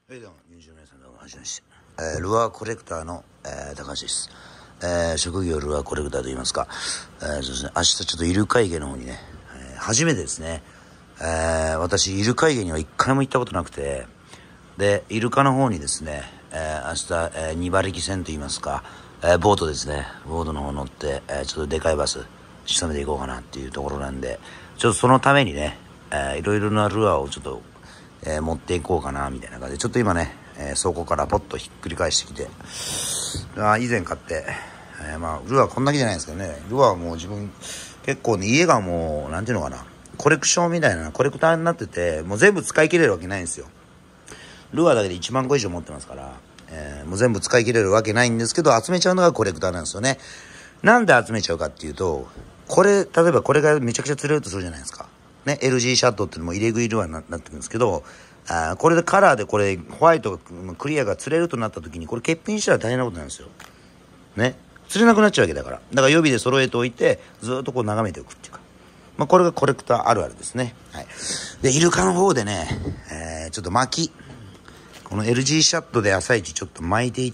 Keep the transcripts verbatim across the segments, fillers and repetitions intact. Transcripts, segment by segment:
はい、どうも、入場の皆さんどうも、はじめまして。えー、ルアーコレクターの、えー、高橋です。えー、職業ルアーコレクターと言いますか、えー、そうですね、明日ちょっとイルカ池の方にね、えー、初めてですね、えー、私、イルカ池には一回も行ったことなくて、で、イルカの方にですね、えー、明日、えー、二馬力船と言いますか、えー、ボートですね、ボートの方乗って、えー、ちょっとでかいバス、仕留めていこうかなっていうところなんで、ちょっとそのためにね、えー、いろいろなルアーをちょっと、えー、持っていこうかなみたいな感じで、ちょっと今ね、えー、倉庫からポッとひっくり返してきて、あ以前買って、えー、まあルアーこんだけじゃないですけどね、ルアーもう自分結構ね、家がもうなんていうのかな、コレクションみたいなコレクターになってて、もう全部使い切れるわけないんですよ。ルアーだけでいちまんこ以上持ってますから、えー、もう全部使い切れるわけないんですけど、集めちゃうのがコレクターなんですよね。なんで集めちゃうかっていうと、これ例えばこれがめちゃくちゃ釣れるとするじゃないですかね、 エルジー シャットっていうのも入れ食いルアーになってくるんですけど、あこれでカラーでこれホワイトクリアが釣れるとなった時に、これ欠品したら大変なことなんですよね。釣れなくなっちゃうわけだから、だから予備で揃えておいてずっとこう眺めておくっていうか、まあ、これがコレクターあるあるですね。はい。でイルカの方でね、えー、ちょっと巻きこの エルジー シャットで朝一ちょっと巻いていって、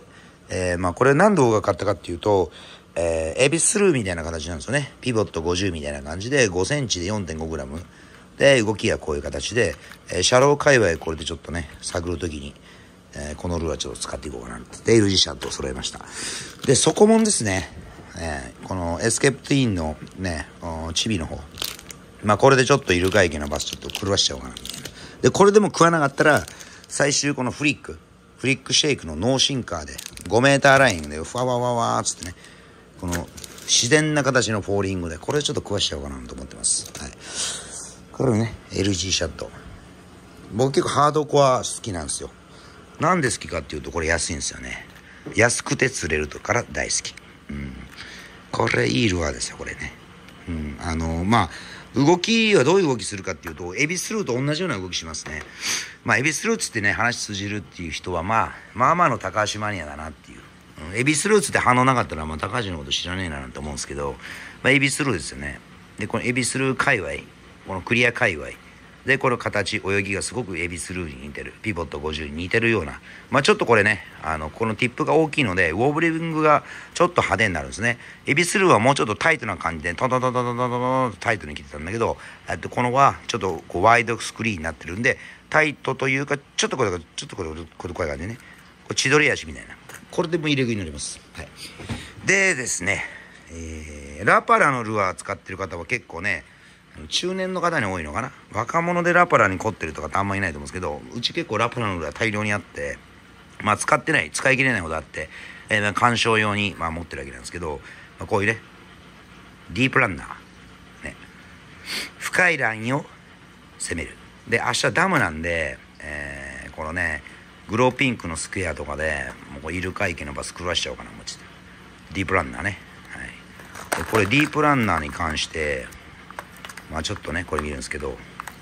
えー、まあこれ何度が買ったかっていうと、えー、エビスルーみたいな形なんですよね。ピボットごじゅうみたいな感じでごセンチで よんてんごグラムで、動きはこういう形で、えー、シャロー界隈これでちょっとね探るときに、えー、このルアーちょっと使っていこうかなってで エルジー シャットを揃えました。で底もんですね、えー、このエスケープティーンのねチビの方、まあこれでちょっとイルカ池のバスちょっと狂わしちゃおうかなみたいな。でこれでも食わなかったら最終このフリックフリックシェイクのノーシンカーでごメーターラインでフワワワワーっつってね、この自然な形のフォーリングでこれちょっと食わしちゃおうかなと思ってます。はい、これね エルジー シャット、僕結構ハードコア好きなんですよ。なんで好きかっていうと、これ安いんですよね。安くて釣れるとから大好き。うん、これいいルアーですよこれね。うん、あのまあ動きはどういう動きするかっていうと、エビスルーと同じような動きしますね。まあエビスルーツってね話通じるっていう人はまあまあまあの高橋マニアだなっていう、うん、エビスルーツって反応なかったらまあ高橋のこと知らねえななんて思うんですけど、まあエビスルーですよね。でこのエビスルー界隈、このクリア界隈でこの形泳ぎがすごくエビスルーに似てる、ピボットごじゅうに似てるような、まあちょっとこれね、あのこのティップが大きいのでウォーブリングがちょっと派手になるんですね。エビスルーはもうちょっとタイトな感じでトントントントントントントンとタイトに切ってたんだけど、えっとこのはちょっとこうワイドスクリーンになってるんで、タイトというかちょっとこれがちょっとこれこれこういう感じでね、これ千鳥足みたいな、これでも入れ食いになります。はい。でですね、えー、ラパラのルアー使ってる方は結構ね中年の方に多いのかな。若者でラパラに凝ってるとかってあんまりいないと思うんですけど、うち結構ラパラのルアー大量にあって、まあ使ってない使い切れないほどあって、えー、鑑賞用に、まあ、持ってるわけなんですけど、まあ、こういうねディープランナーね、深いラインを攻める。で明日ダムなんで、えー、このねグローピンクのスクエアとかでもうこうイルカ池のバス狂わしちゃおうかな。もうちょっとディープランナーね、はい、でこれディープランナーに関してまあちょっとねこれ見るんですけど、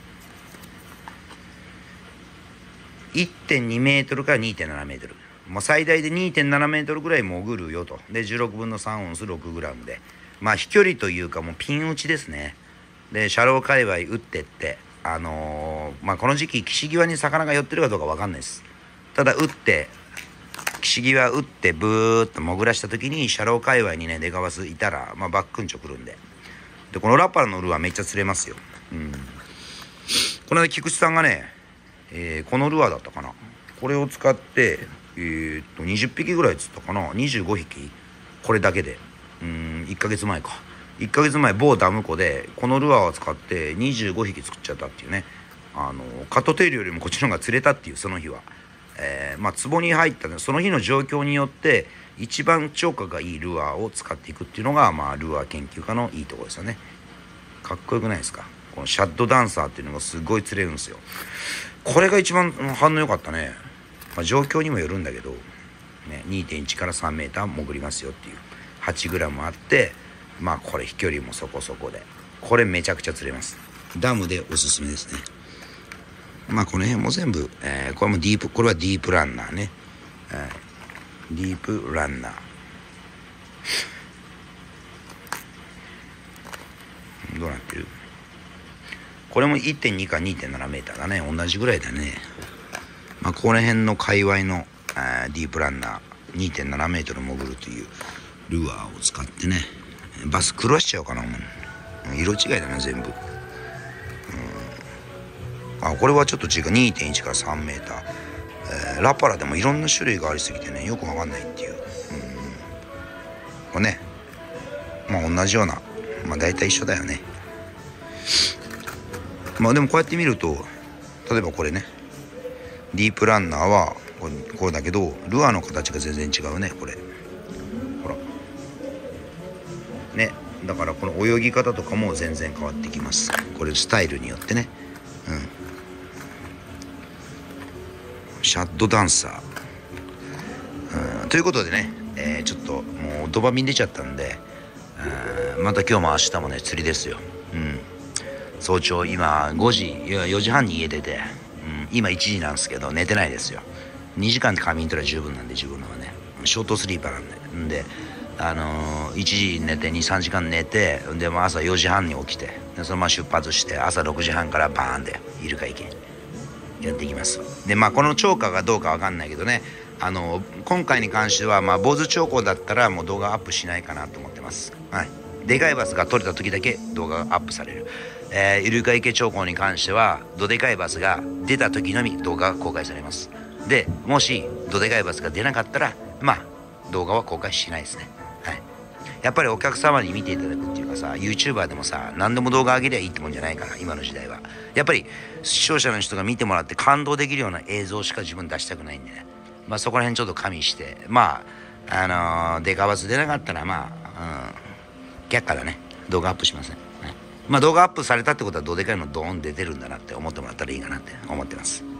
いってんにメートルから にてんななメートル、まあ、最大で にてんななメートルぐらい潜るよと。でじゅうろくぶんのさんオンスろくグラムで、まあ飛距離というかもうピン打ちですね。でシャロー界隈打ってってあのー、まあこの時期岸際に魚が寄ってるかどうか分かんないです。ただ打って岸際打ってブーッと潜らした時にシャロー界隈にねデカバスいたら、まあ、バックンチョくるんで、でこのラッパーのルアーめっちゃ釣れますよ。うん、この間菊池さんがね、えー、このルアーだったかな、これを使ってえー、っとにじゅっぴきぐらい釣ったかな、にじゅうごひき、これだけで、うん、いっかげつまえかいっかげつまえ某ダム湖でこのルアーを使ってにじゅうごひき作っちゃったっていうね。あのカットテールよりもこっちの方が釣れたっていう、その日は、えー、まあ壺に入ったねその日の状況によって一番釣果がいいルアーを使っていくっていうのが、まあルアー研究家のいいところですよね。かっこよくないですか。このシャッドダンサーっていうのがすごい釣れるんですよ。これが一番反応良かったね。まあ、状況にもよるんだけど、ね、にてんいち からさんメーター潜りますよっていう、はちグラムあって、まあこれ飛距離もそこそこで、これめちゃくちゃ釣れます。ダムでおすすめですね。まあこの辺も全部、えー、これもディープ、これはディープランナーね、えー、ディープランナーどうなってる。これも いってんに か にてんなな メーターだね。同じぐらいだね。 まあ、この辺の界隈の、えー、ディープランナー にてんななメートル潜るというルアーを使ってね、バス狂わしちゃおうかな、もう色違いだな全部。うん、あ、これはちょっと違う。 にてんいち からさんメーター、えー、ラパラでもいろんな種類がありすぎてね、よくわかんないっていう。うん、これね、まあ同じような、まあ大体一緒だよね。まあでもこうやって見ると、例えばこれね、ディープランナーはこれ、これだけどルアーの形が全然違うね。これほらね、だからこの泳ぎ方とかも全然変わってきます。これスタイルによってね。うん、シャッドダンサー、うん、ということでね、えー、ちょっともうドバミン出ちゃったんで、うん、また今日も明日もね釣りですよ。うん、早朝今ごじ、いやよじはんに家出て、うん、今いちじなんですけど寝てないですよ。にじかん仮眠取れば十分なんで、自分のはねショートスリーパーなんで。んであのー、いちじに寝て にさんじかん寝て、でも朝よじはんに起きて、でそのまま出発して朝ろくじはんからバーンでイルカ池やっていきます。でまあこの釣果がどうかわかんないけどね、あのー、今回に関してはまあ坊主釣果だったらもう動画アップしないかなと思ってます。はい、でかいバスが取れた時だけ動画がアップされる。えー、イルカ池釣果に関してはどでかいバスが出た時のみ動画が公開されます。でもしどでかいバスが出なかったらまあ動画は公開しないですね。はい、やっぱりお客様に見ていただくっていうかさ、 YouTuber でもさ何でも動画上げりゃいいってもんじゃないから、今の時代はやっぱり視聴者の人が見てもらって感動できるような映像しか自分出したくないんでね、まあそこら辺ちょっと加味して、まああのー、デカバス出なかったらまあ、うん、却下だね、動画アップしません。はい、まあ動画アップされたってことはどでかいのドーン出てるんだなって思ってもらったらいいかなって思ってます。